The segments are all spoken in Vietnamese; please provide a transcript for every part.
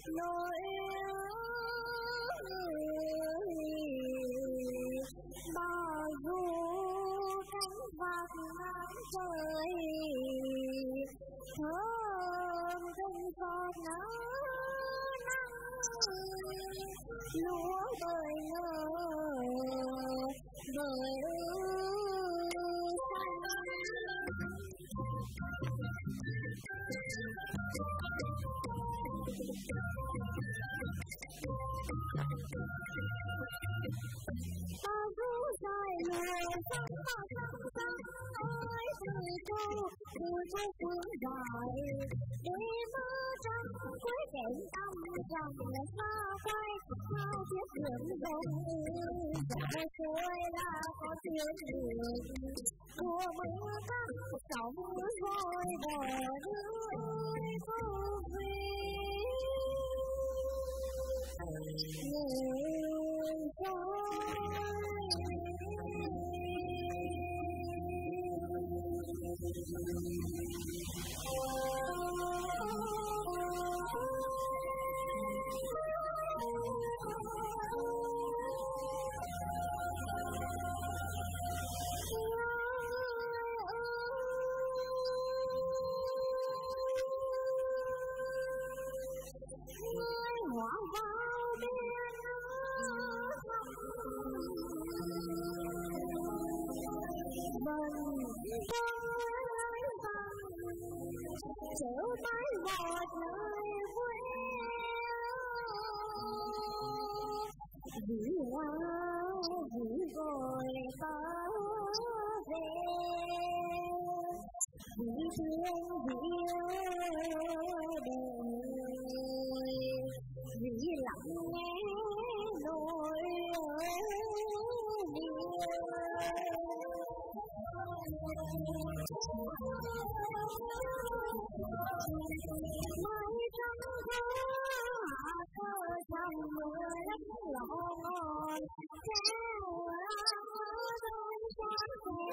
nỗi bao du cánh bạc ngàn trời thơm rừng giọt nắng lúa bời ngơ bời bao du dài lùi sông bao sông sông ơi từ châu phương dài để mơ trắng cuối cảnh tâm trầm xa quay sao chiếc thuyền đông dài trôi là có tiếng đường của mưa cắt sóng vội bờ ơi phố về người chữ mái một nơi quê vì hoa vì rồi ta về vì thương vì đời vì lặng nghe nỗi mây trắng gió thơ trong mưa đất lọ ngon treo đôi sáng về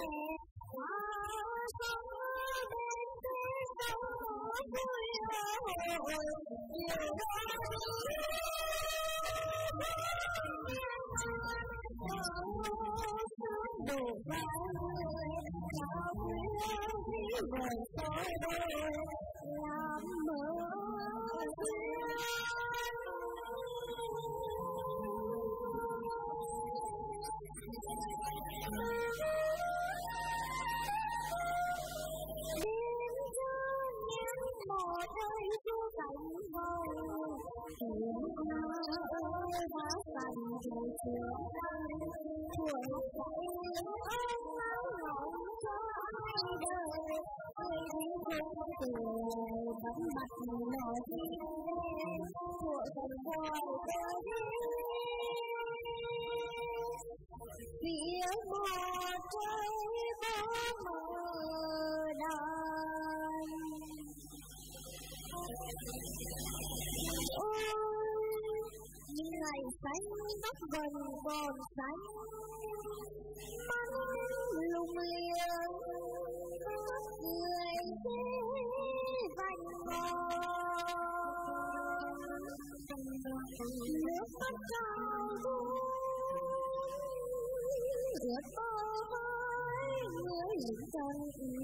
sông bên phía sông vui đủ bao người tôi làm mơ đêm cho nhắn một hơi du cảnh màu tiếng hoa ơi đã dành về chiều tuổi dậy ơi máu ngọng cho ai đời ơi thấy thương cười bắn mặt nổi của dần vội đời phía một trời có mờ đàn ôi những ngày xanh bắt vần còn xanh mắt lung liếng người thế vành mòn nước mắt trào ướt bờ vai người chân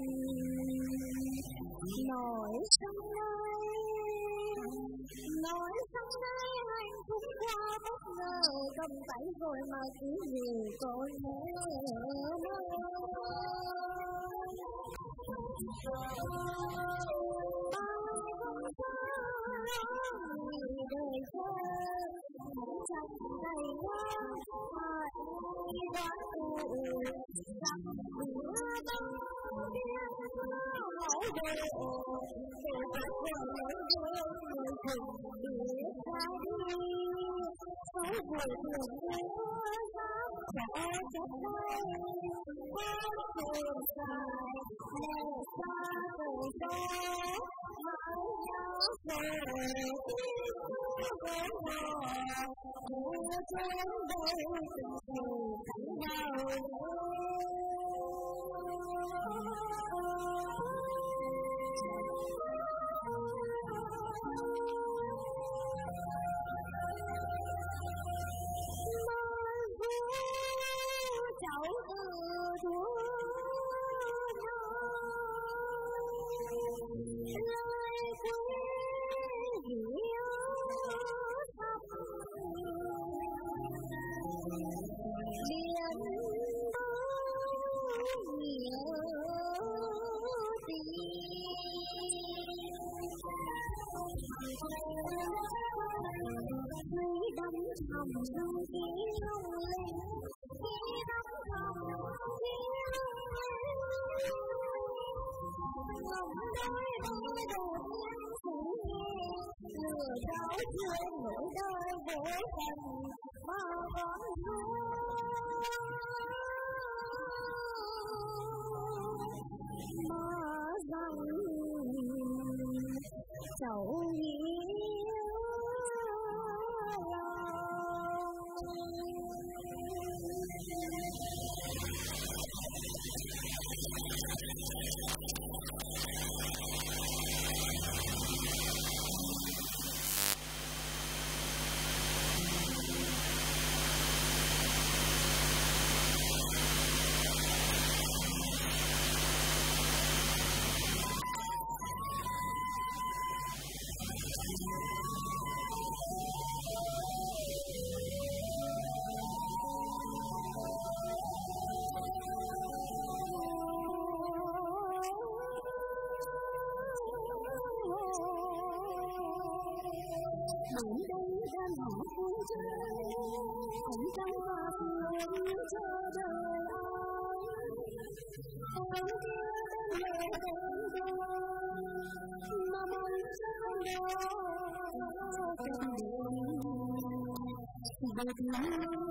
nói sông nay hạnh phúc qua bất ngờ cầm tay rồi mà cứ gì tôi nhớ đời thơ chẳng đầy ngang hỏi quá rằng mưa đông biết mẫu đồ để bắt đầu người cùng biết ra đi có buổi đường mưa gió sẽ chất bay qua đường dài hè xa đời gió mãi nhớ về với họ mưa trên đây từng cảnh nào đắm thầm trong tiếng lung linh đắm thầm tiếng lung linh ngóng đôi đôi đột nhiên phủ nghe lừa đảo chưa nỗi đôi bố phần mà con mà rằng cháu đến đây đang hạnh phúc cũng trong hoa hương chờ đợi anh kia đến về bên mà mong chắc không đó tình đường mà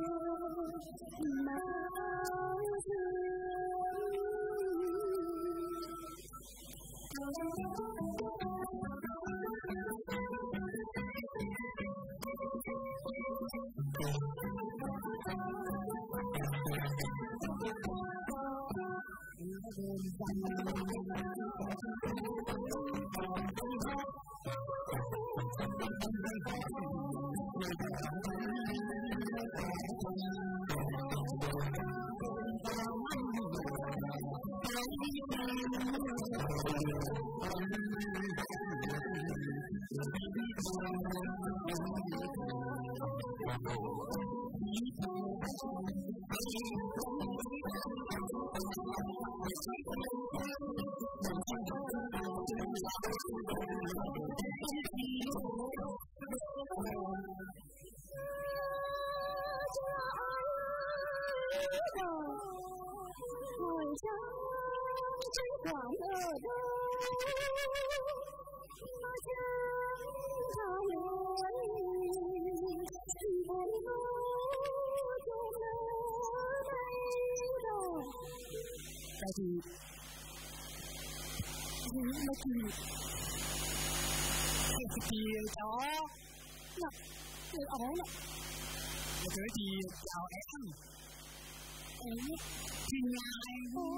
hồi trắng chẳng còn ở đâu mà chẳng thao luyện buồn vô trong lỡ đây đâu tại vì nó thì kia đó được ổn ạ một cái gì chào em thì ngài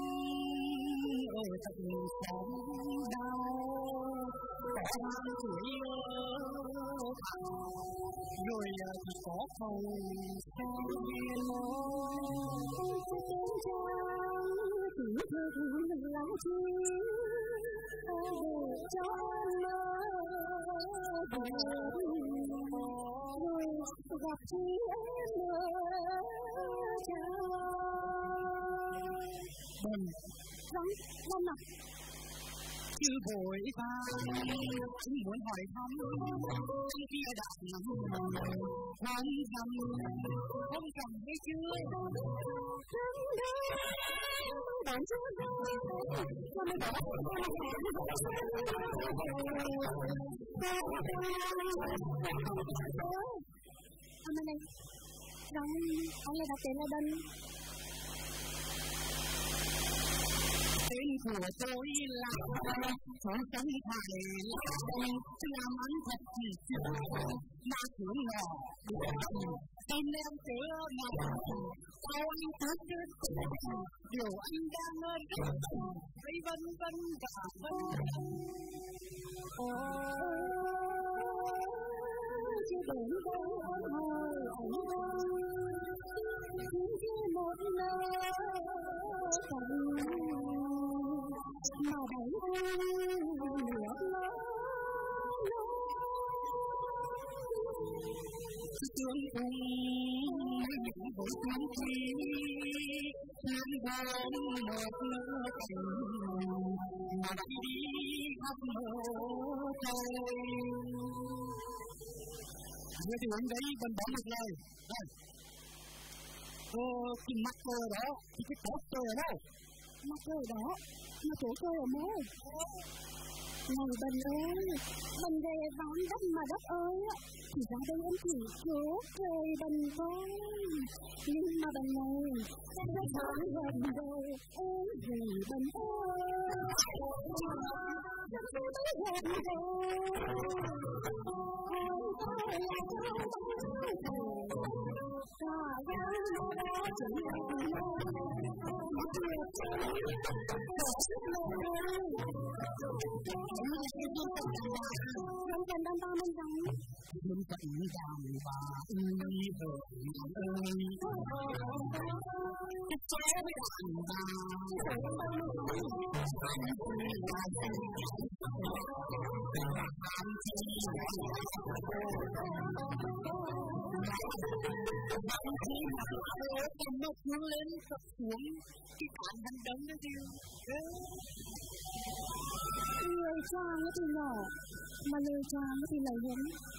ở thật sống đau có mang tuổi rồi thì có cầu sao chỉ thơ thương lắm chi để cho mơ rồi gặp chi em nữa Bần Vâng ạ Chứ vội vàng chỉ muốn hỏi thăm anh kia đã nắm hoang thầm không cầm hay chưa bạn chưa đâu cho mình bỏ hôm nay đóng ông là đặt tiền là đơn tên của tôi là không sống phải làm ăn thật thì chưa mà xuống nhỏ tin em cứ ngọc sao anh cứ chết điều anh đang ơn thấy vân vân cả vân chưa đến đâu em hồi anh chỉ một nơi mà đẩy nước tương cùng những buổi sáng chi tháng tháng một nửa tình mà đi khắp mơ trời Vậy thì hôm đấy mình bỏ một lời. Cái mặt cơ đó, cái cổ cơ ở đâu? Mặt cơ ở đó, mà cổ cơ ở mố. Này Bình ơi, Bình về bán đất mà đất ơi á, thì ra đây em chỉ cố cười Bình thôi. Nhưng mà Bình này, sẽ bán gần rồi, em vì Bình ơi. Chắc tôi mới gần rồi, ôi tôi là cháu cả gái đó chỉ là Mình cần đàn ta mình rằng Mình cần rằng bà ơi vợ ơi cái cháu với đàn bà nó cuốn lên sập xuống cái cản đang đấm đó chứ người trang thì nhỏ mà lời trang thì là hiếm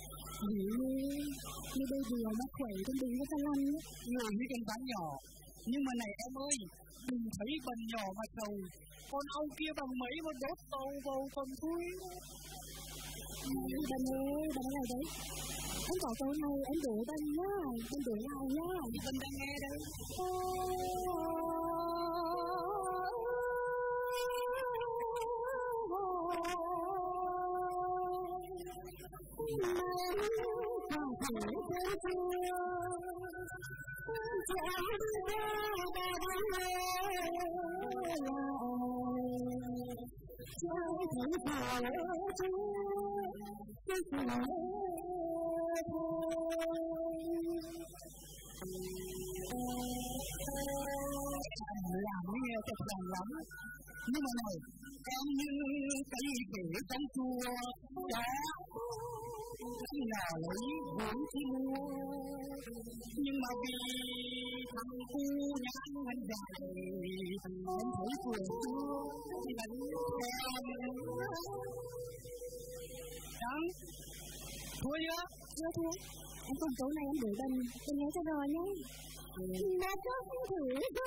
như đây vừa nó khỏe trong đỉnh cái lăn người như con bán nhỏ nhưng mà này em ơi đừng thấy bần nhỏ mà sầu con ông kia bằng mấy mà đốt tàu vào phần thui Bần ơi bần này đấy anh có câu này anh đổ Bần nhá anh đổ lại nhá Bần đang nghe đấy làm nghe thật lòng lắm nhưng mà này em như cây rễ trong chùa đó khi nào lấy vốn chi mua nhưng mà vì thằng cu nhãn anh dài em thấy buồn chua thì là em đáng thôi nhá thưa em còn câu này em đổ Bần nghe cho rồi nhé mà có thử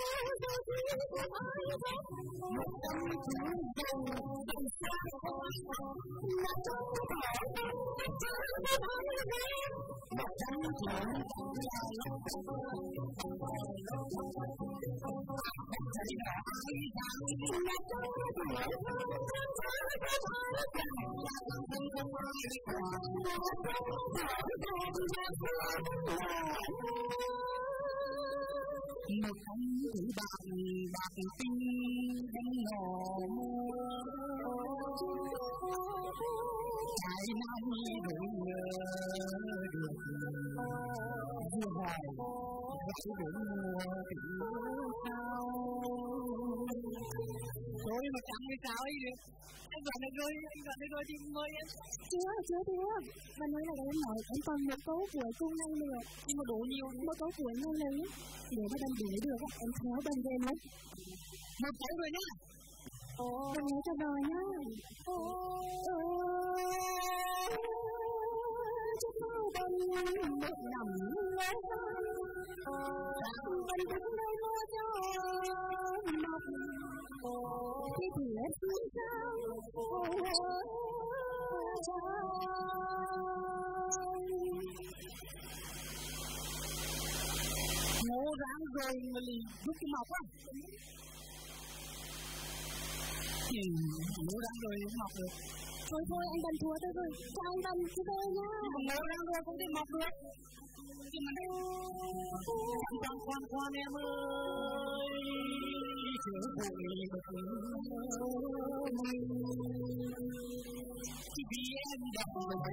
một anh thử bạc tinh đánh nhỏ mua trái nay đổi nhớ được vui hoài gái đổi mua tình sao thôi mà chẳng hay sao ấy anh gọi được rồi thì mời em chưa và nói là em nói em còn một câu cuối cùng này nữa nhưng mà đủ nhiều một câu cuối này nữa nếu mà Bần đuổi được em khéo Bần về mất một câu rồi nhá Bần nghe cho rồi nhá chắc sao Bần một nằm nghe Bần đứng đây mua cho mặt khi thì hết xuống sao ngố ráng rồi mà lì giúp cái mọc á ngố ráng rồi không mọc được thôi anh Bần thua tôi rồi cho anh Bần chứ tôi nhá ngố ráng rồi cũng đi mọc được nhưng mà này khoan em ơi chớ vội bực chỉ vì em đọc lời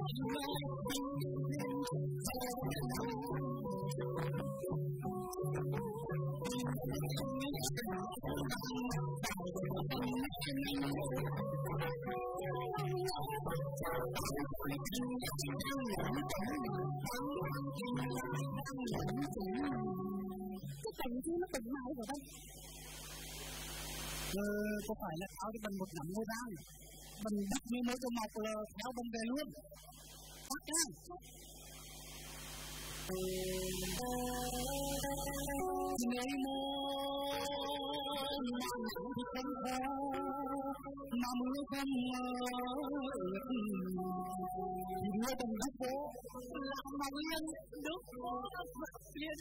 cái cảnh gì nó tỉnh mãi rồi đây có phải là tháo cho Bần một nắm ngô rang Bần bắt như mỗi câu mọc là tháo Bần về luôn phát ra ngày mơ nắng thì không có mà mưa không mưa mưa đồng đất phố làm màu yên nước phố vật liên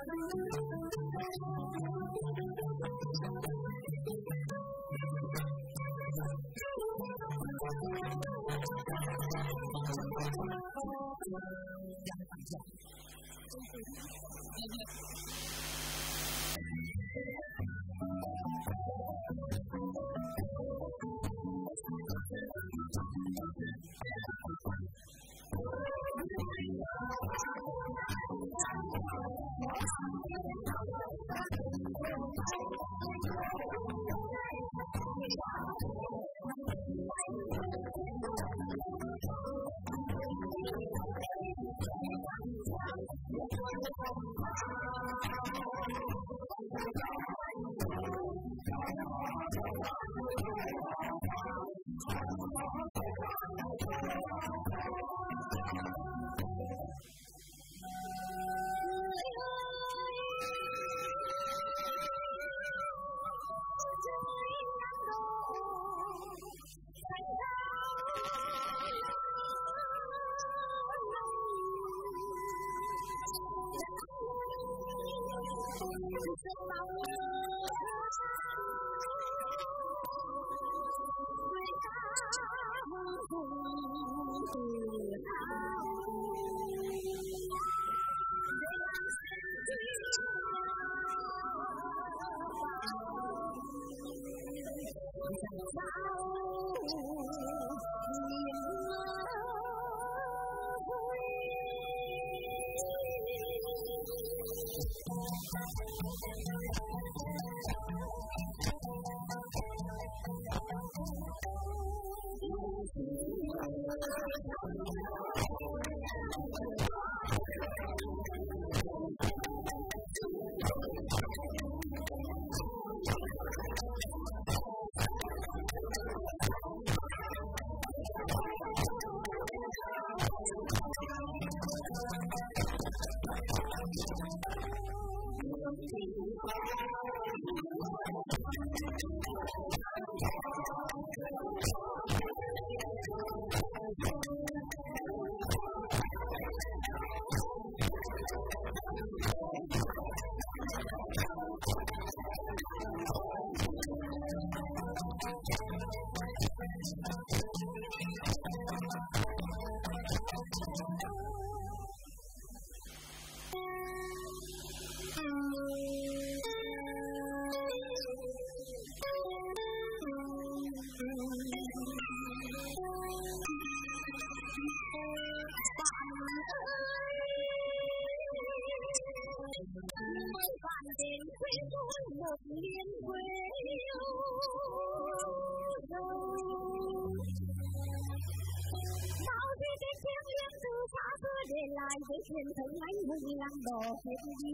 với truyền thống anh hùng làm đỏ hết đi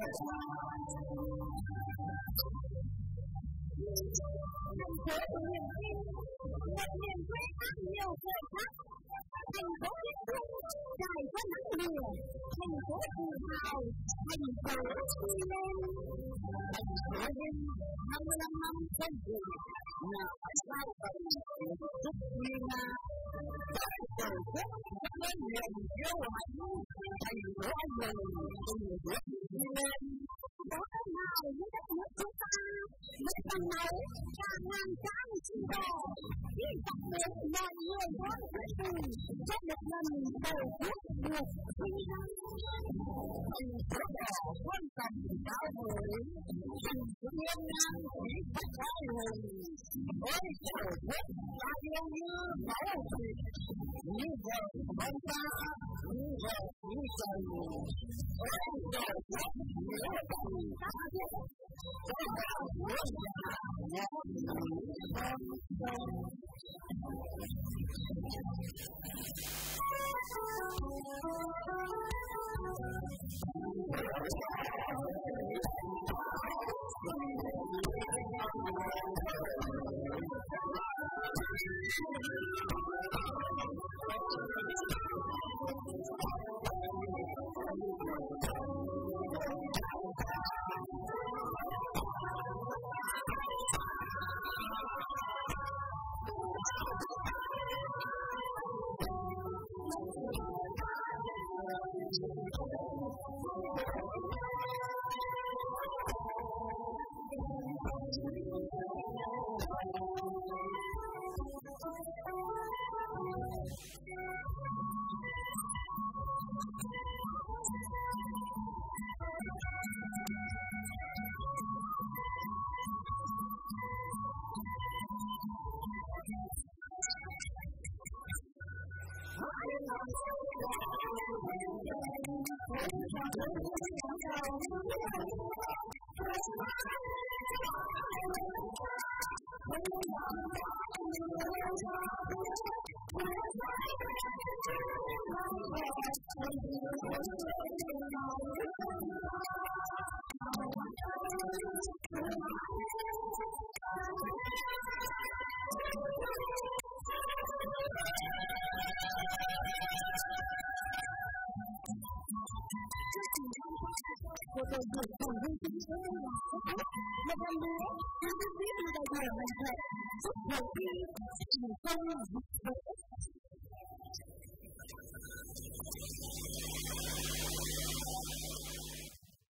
nhiều người khác thành phố Liên Trung trải qua nắng mưa thành phố tự hào thành phố đi lên thành phố đêm 55 năm quân vụ là phải sao vậy rất nhiều là tại tổ quốc lên niềm yêu hạnh thành phố anh hùng cùng nước đi lên đó nào với đất nước chúng ta với phần máu và ngàn trang chi bò hy vọng đến mọi người có quyết định sẽ được lần đầu quốc được thi đăng thành phố đỏ quan trọng cao mới thành phố Liên Nam thủy bắc ai hùng với tổ quốc ta yêu như máu thịt như vợ con ta như vợ như chồng với tổ quốc nhớ tình ta biết có đạo quốc nhà nhà của tôi được tổng viên chính số là một lần nữa chúng tôi biết là đại biểu mình sẽ giúp đầu tiên thành công